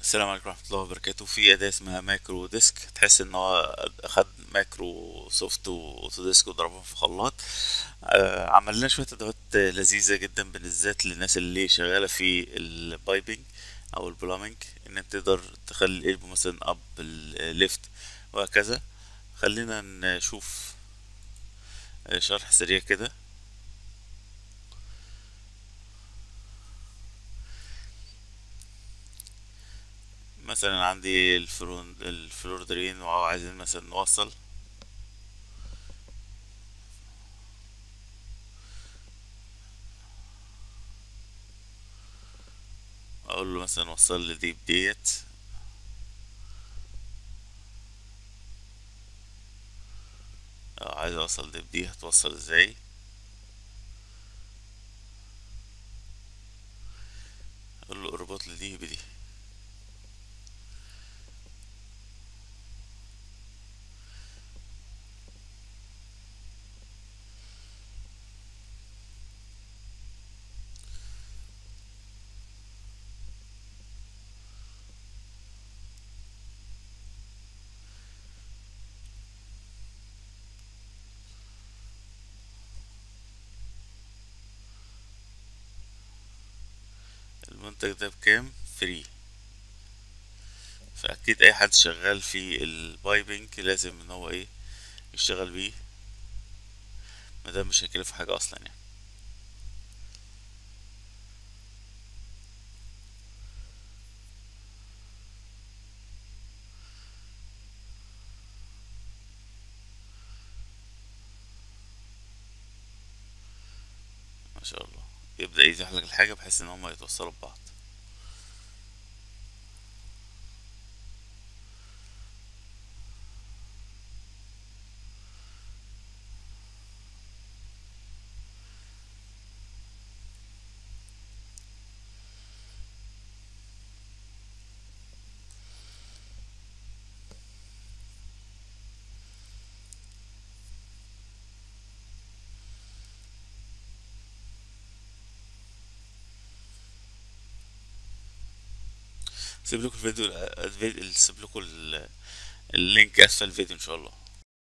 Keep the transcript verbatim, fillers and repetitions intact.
السلام عليكم ورحمة الله وبركاته. في أداة اسمها ماكرو ديسك، تحس إن هو أخد مايكرو سوفت وأوتوديسك وضربهم في خلاط. آه، عمل لنا شوية أدوات لذيذة جدا بالذات للناس اللي شغالة في البايبنج أو البلامنج، إن أنت تقدر تخلي القلب مثلا أب الليفت وهكذا. خلينا نشوف شرح سريع كده. مثلا عندي الفلون الفلور درين وعايزين مثلا نوصل، اقول له مثلا وصل لي دي بديت. اه، عايز اوصل دي بدي، هتوصل ازاي؟ اقول له اربط لي دي بدي. المنتج ده بكام؟ فري. فاكيد اي حد شغال في البايبنج لازم ان هو ايه، يشتغل بيه، ما ده مش هيكلف حاجه اصلا يعني. ما شاء الله. يبدا يزح لك الحاجه بحيث ان هما يتوصلوا ببعض. سيب لكم الفيديو الفيديو- سيب لكم ال- اللينك اسفل الفيديو ان شاء الله.